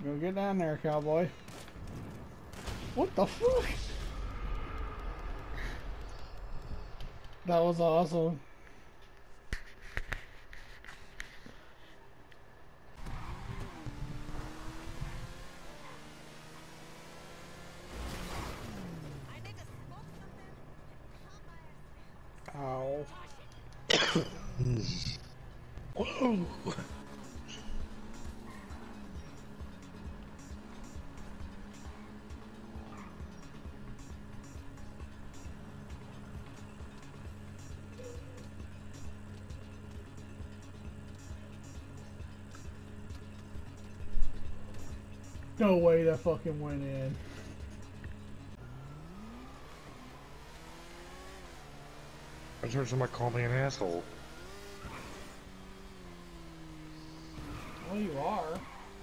Go get down there, cowboy. What the fuck? That was awesome. Ow. Whoa. No way that fucking went in. I heard somebody call me an asshole. Well, you are.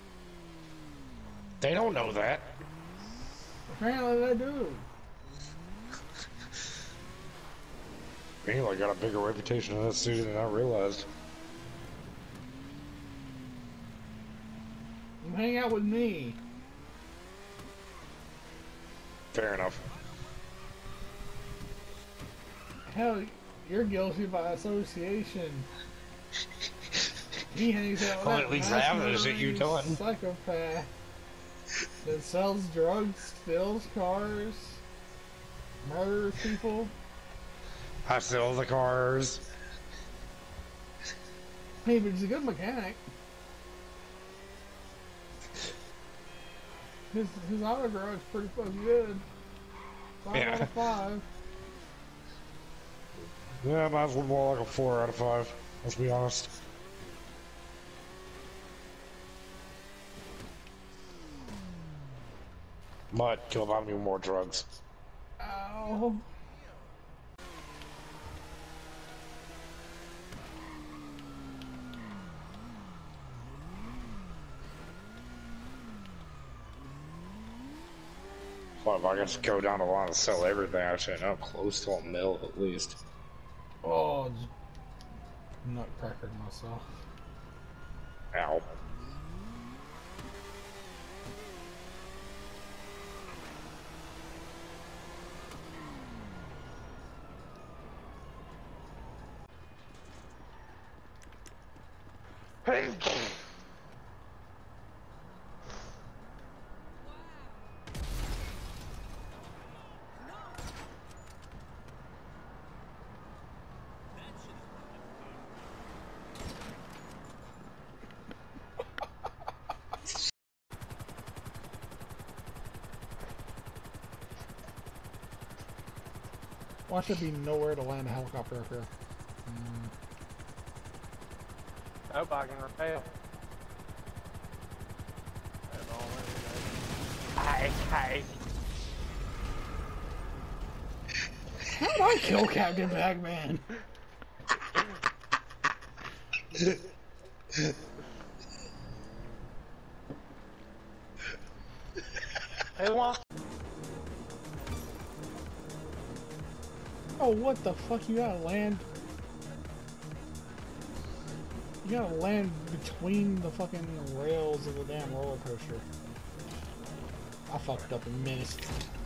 They don't know that. Apparently they do. Meanwhile, I got a bigger reputation in that city than I realized. You hang out with me. Fair enough. Hell, you're guilty by association. He hangs out with Well, that at least I haven't, is it you done? psychopath that sells drugs, steals cars, murders people. I steal the cars. Hey, but he's a good mechanic. His auto garage is pretty fucking good. 5 out of 5. Yeah, might as well more like a 4 out of 5. Let's be honest. Might kill about me more drugs. Ow. Well, if I can just go down the line and sell everything, I should know close to a mil at least. Oh, just nutcrackered myself. Ow. Hey! Why should be nowhere to land a helicopter up here? Hope I can repel. Hey. How did I kill Captain Pac-Man? Who wants? Oh, what the fuck? You gotta land. You gotta land between the fucking rails of the damn roller coaster. I fucked up and missed.